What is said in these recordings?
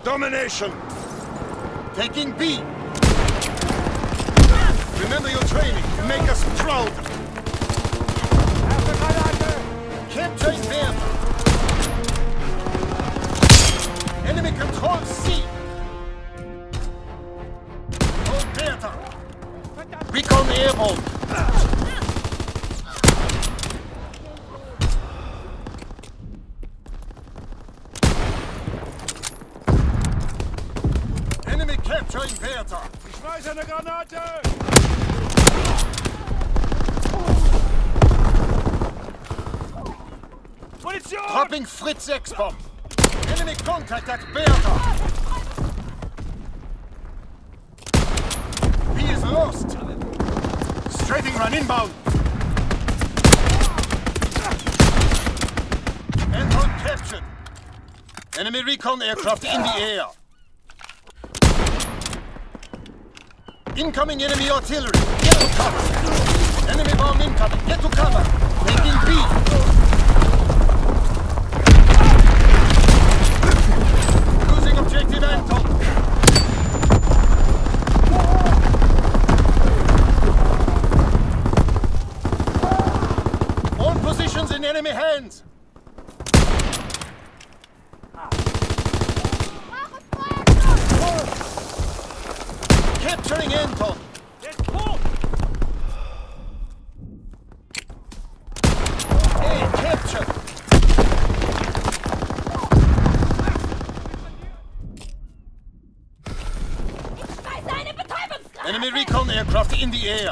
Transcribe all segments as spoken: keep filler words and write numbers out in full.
Domination! Taking B! Remember your training, make us proud! Capturing Bertha! Enemy control C! Hold Bertha! Recon airborne! Enemy capturing Bertha! Ich schmeiße eine Granate! Munition! Dropping Fritz X-Bomb! Enemy contact at Bertha! B is lost! Strafing run inbound! Anton captured! Enemy recon aircraft in the air! Incoming enemy artillery! Get to cover! Enemy bomb incoming! Get to cover! Taking B! Losing objective Anton! All positions in enemy hands! Capturing Anton! Hey, capture! Enemy recon aircraft in the air!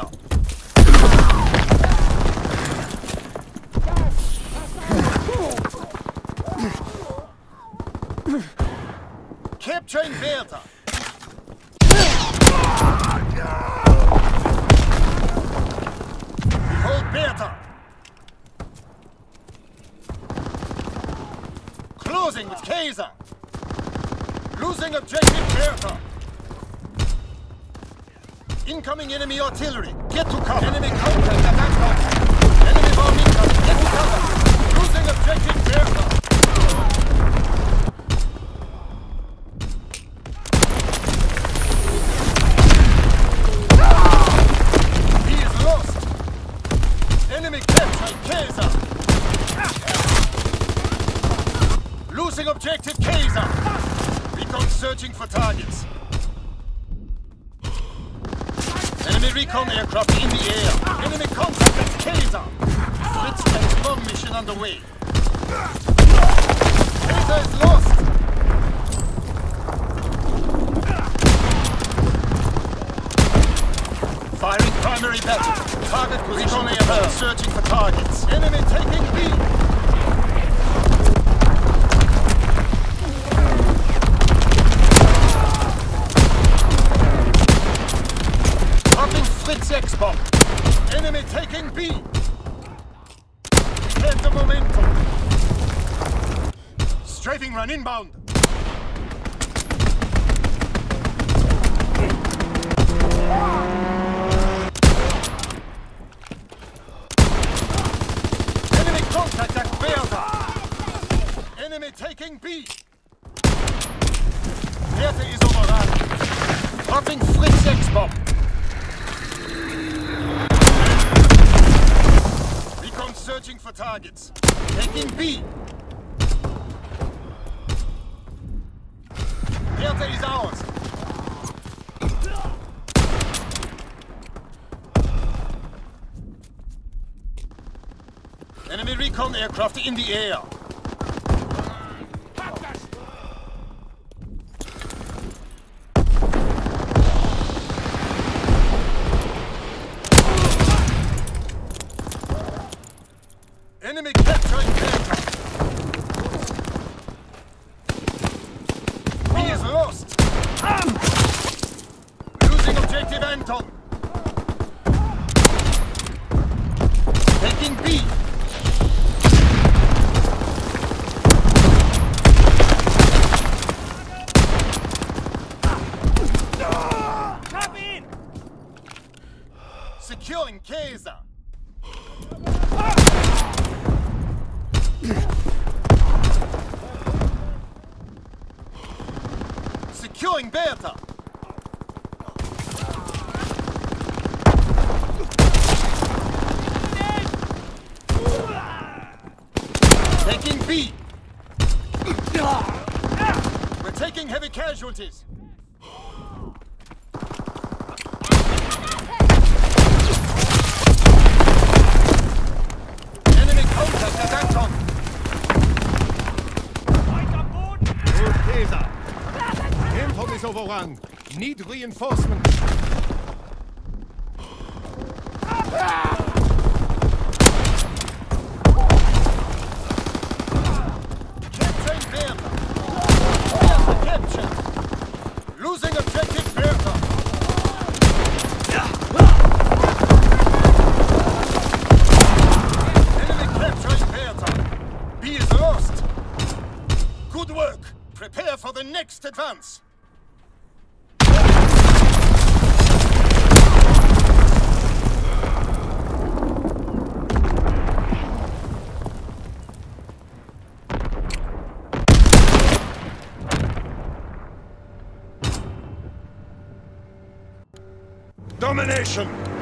Capturing Bertha! Hold Bertha! Closing with Kaiser! Losing objective Bertha! Incoming enemy artillery! Get to cover! Enemy contact at that point! Enemy bomb incoming! Get to cover! Losing objective Bertha! He is lost! Enemy capturing Kaiser! Losing objective Kaiser! Recon searching for targets. Enemy recon aircraft in the air. Enemy contact at Kaiser. Fritz tanks bomb mission underway. Kaiser is lost. Firing primary battle. Target position aircraft searching for targets. Enemy taking B. Fritz X-Bomb! Enemy taking B! Get the momentum! Strafing run inbound! Enemy contact at Bertha! Enemy taking B! Bertha is overrun! Dropping Fritz X-Bomb! Recon searching for targets. Taking B. Bertha is ours. Enemy recon aircraft in the air. Enemy capturing Bertha! He is lost! Losing objective Anton! Taking B! Securing Kaiser! Destroying Bertha! Taking B! We're taking heavy casualties! Enemy contact at Anton! Okay, sir. Anton is overrun. Need reinforcement. Captain Bertha! Bertha captured! Losing objective Bertha! Enemy capturing Bertha! B is lost! Good work! Prepare for the next advance! Domination!